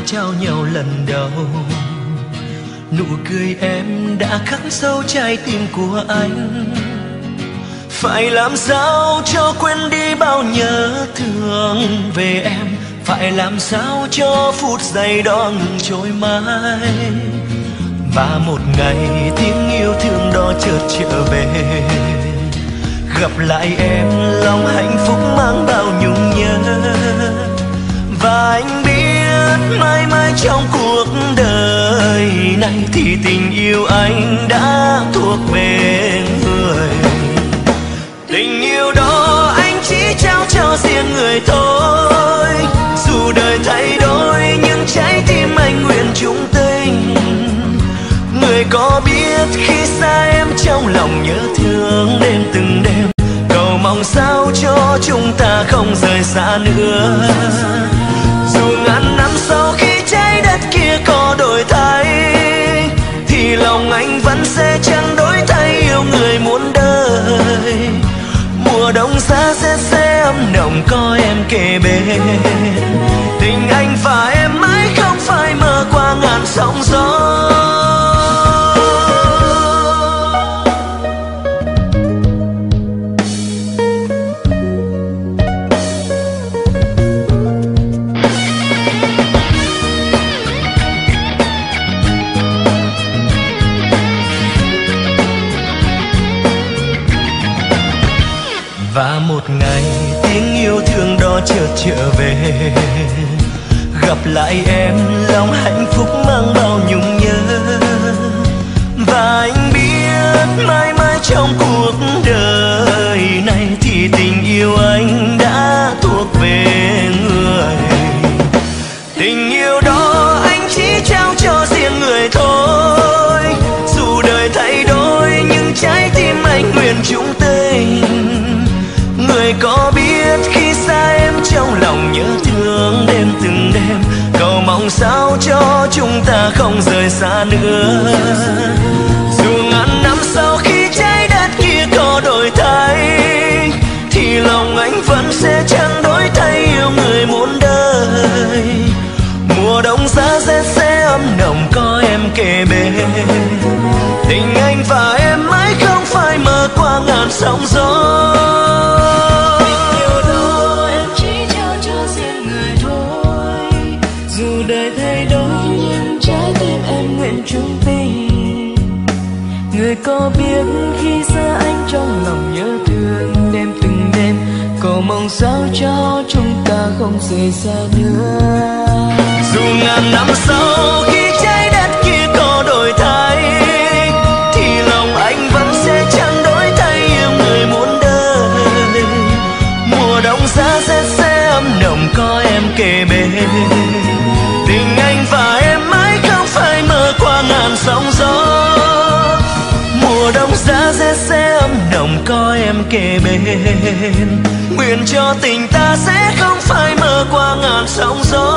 trao nhau lần đầu. Nụ cười em đã khắc sâu trái tim của anh. Phải làm sao cho quên đi bao nhớ thương về em, phải làm sao cho phút giây đó ngừng trôi mãi. Và một ngày tiếng yêu thương đó chợt trở về, gặp lại em lòng hạnh phúc mang bao nhung nhớ. Và anh biết mãi mãi trong cuộc đời này thì tình yêu anh đã thuộc về người. Tình yêu đó anh chỉ trao cho riêng người thôi. Dù đời thay đổi nhưng trái tim anh nguyện chung tình. Người có biết khi xa em trong lòng nhớ thương đêm từng đêm, cầu mong sao cho chúng ta không rời xa nữa. Dù ngàn năm sau khi trái đất kia có đổi thay, thì lòng anh vẫn sẽ chẳng đổi thay yêu người muôn đời. Mùa đông giá rét sẽ ấm nồng có em kề bên. Tình anh và em mãi không phải mơ qua ngàn sóng gió. Và một ngày tiếng yêu thương đó chợt trở về, gặp lại em lòng hạnh phúc mang bao nhung nhớ. Và anh biết mãi mãi trong cuộc đời này thì tình yêu anh đã thuộc về người. Tình yêu đó anh chỉ trao cho riêng người thôi. Dù đời thay đổi nhưng trái tim anh nguyện chung tình. Người có biết khi xa em trong lòng nhớ thương đêm từng đêm, cầu mong sao cho chúng ta không rời xa nữa. Dù ngàn năm sau khi trái đất kia có đổi thay, thì lòng anh vẫn sẽ chẳng đổi thay yêu người muôn đời. Mùa đông giá rét sẽ ấm nồng có em kề bên. Tình anh và em mãi không phải mơ qua ngàn sóng gió. Chung tình. Người có biết khi xa anh trong lòng nhớ thương đêm từng đêm, cầu mong sao cho chúng ta không rời xa nữa. Dù ngàn năm sau khi trái đất kia có đổi thay, thì lòng anh vẫn sẽ chẳng đổi thay yêu người muôn đời. Mùa đông giá rét sẽ ấm nồng có em kề bên. Tình anh và em mãi không phải mơ qua ngàn sóng gió. Mùa đông giá rét sẽ ấm nồng có em kề bên. Nguyện cho tình ta sẽ không phải mơ qua ngàn sóng gió.